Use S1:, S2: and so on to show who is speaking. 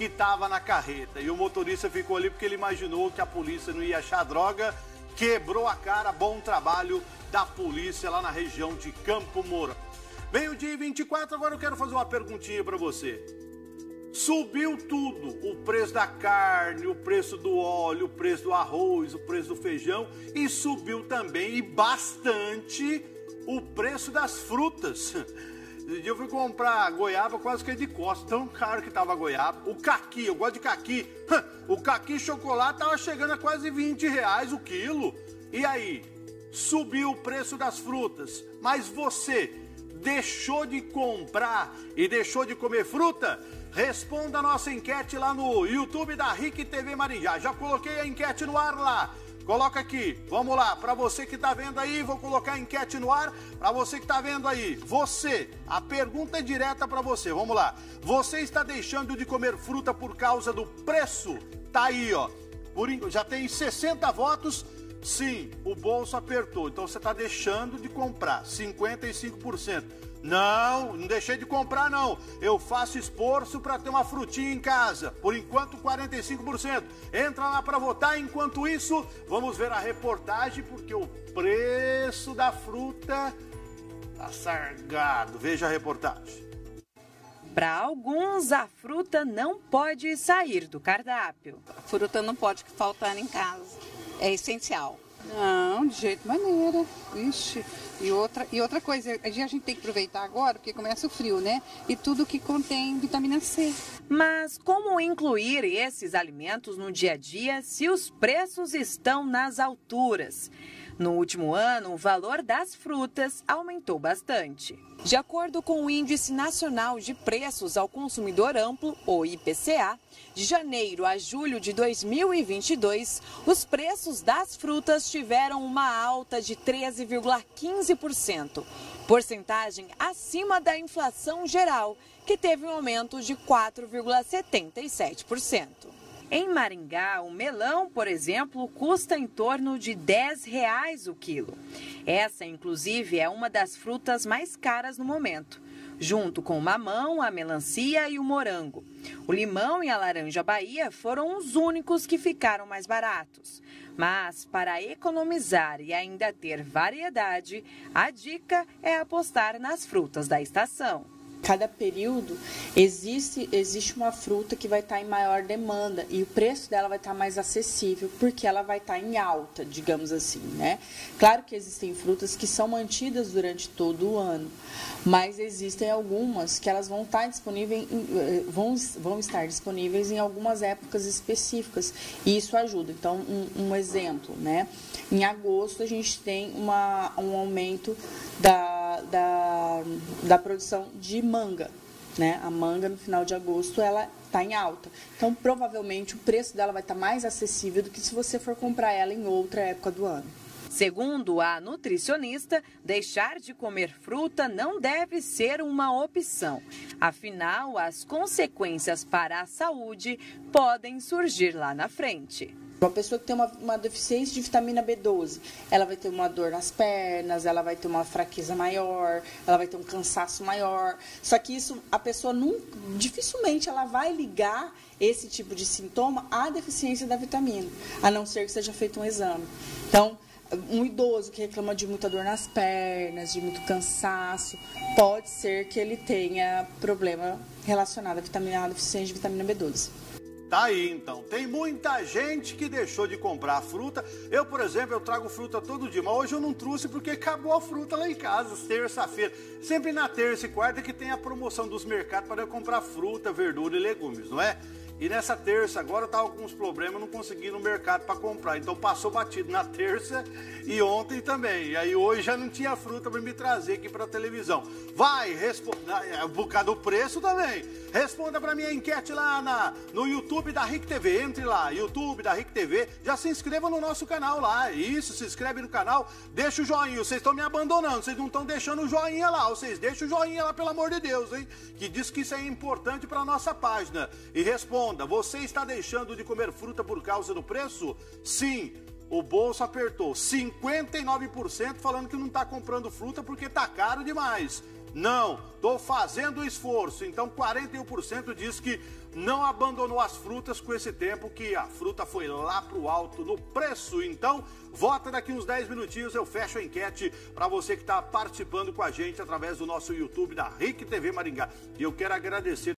S1: que estava na carreta. E o motorista ficou ali porque ele imaginou que a polícia não ia achar droga, quebrou a cara. Bom trabalho da polícia lá na região de Campo Mourão. Meio-dia e 24, agora eu quero fazer uma perguntinha para você. Subiu tudo, o preço da carne, o preço do óleo, o preço do arroz, o preço do feijão e subiu também, e bastante, o preço das frutas. Eu fui comprar goiaba quase que de costas, tão caro que tava a goiaba. O caqui, eu gosto de caqui. O caqui chocolate tava chegando a quase R$20 o quilo. E aí, subiu o preço das frutas, mas você deixou de comprar e deixou de comer fruta? Responda a nossa enquete lá no YouTube da RIC TV Maringá. Já coloquei a enquete no ar lá. Coloca aqui, vamos lá, para você que está vendo aí, vou colocar a enquete no ar, para você que está vendo aí, você, a pergunta é direta para você, vamos lá, você está deixando de comer fruta por causa do preço? Tá aí, ó, já tem 60 votos, sim, o bolso apertou, então você está deixando de comprar, 55%. Não deixei de comprar não, eu faço esforço para ter uma frutinha em casa, por enquanto 45%. Entra lá para votar, enquanto isso, vamos ver a reportagem, porque o preço da fruta tá sargado. Veja a reportagem.
S2: Para alguns, a fruta não pode sair do cardápio.
S3: A fruta não pode faltar em casa, é essencial.
S4: Não, de jeito maneira. Ixi. E outra coisa, a gente tem que aproveitar agora, porque começa o frio, né? E tudo que contém vitamina C.
S2: Mas como incluir esses alimentos no dia a dia se os preços estão nas alturas? No último ano, o valor das frutas aumentou bastante. De acordo com o Índice Nacional de Preços ao Consumidor Amplo, o IPCA, de janeiro a julho de 2022, os preços das frutas tiveram uma alta de 13,15%, porcentagem acima da inflação geral, que teve um aumento de 4,77%. Em Maringá, o melão, por exemplo, custa em torno de R$10 o quilo. Essa, inclusive, é uma das frutas mais caras no momento, junto com o mamão, a melancia e o morango. O limão e a laranja Bahia foram os únicos que ficaram mais baratos. Mas, para economizar e ainda ter variedade, a dica é apostar nas frutas da estação.
S5: Cada período existe uma fruta que vai estar em maior demanda e o preço dela vai estar mais acessível porque ela vai estar em alta, digamos assim, né? Claro que existem frutas que são mantidas durante todo o ano, mas existem algumas que elas vão estar disponíveis em algumas épocas específicas e isso ajuda. Então, um exemplo, né? Em agosto a gente tem um aumento da produção de manga, né? A manga no final de agosto ela está em alta, então provavelmente o preço dela vai estar mais acessível do que se você for comprar ela em outra época do ano.
S2: Segundo a nutricionista, deixar de comer fruta não deve ser uma opção. Afinal, as consequências para a saúde podem surgir lá na frente.
S5: Uma pessoa que tem uma deficiência de vitamina B12, ela vai ter uma dor nas pernas, ela vai ter uma fraqueza maior, ela vai ter um cansaço maior. Só que isso, a pessoa dificilmente ela vai ligar esse tipo de sintoma à deficiência da vitamina, a não ser que seja feito um exame. Então, um idoso que reclama de muita dor nas pernas, de muito cansaço, pode ser que ele tenha problema relacionado à deficiência de vitamina B12.
S1: Tá aí, então. Tem muita gente que deixou de comprar fruta. Eu, por exemplo, eu trago fruta todo dia, mas hoje eu não trouxe porque acabou a fruta lá em casa, terça-feira. Sempre na terça e quarta que tem a promoção dos mercados para eu comprar fruta, verdura e legumes, não é? E nessa terça agora eu tava com uns problemas, não consegui ir no mercado para comprar. Então passou batido na terça e ontem também. E aí hoje já não tinha fruta para me trazer aqui para a televisão. Vai, por causa do preço também. Responda para minha enquete lá no YouTube da RIC TV. Entre lá, YouTube da RIC TV. Já se inscreva no nosso canal lá. Isso, se inscreve no canal, deixa o joinha. Vocês estão me abandonando, vocês não estão deixando o joinha lá. Vocês deixam o joinha lá, pelo amor de Deus, hein? Que diz que isso é importante para nossa página. E responda. Você está deixando de comer fruta por causa do preço? Sim, o bolso apertou. 59% falando que não está comprando fruta porque está caro demais. Não, estou fazendo esforço. Então 41% diz que não abandonou as frutas com esse tempo que a fruta foi lá pro alto no preço. Então, vota daqui uns 10 minutinhos, eu fecho a enquete para você que está participando com a gente através do nosso YouTube da RIC TV Maringá. E eu quero agradecer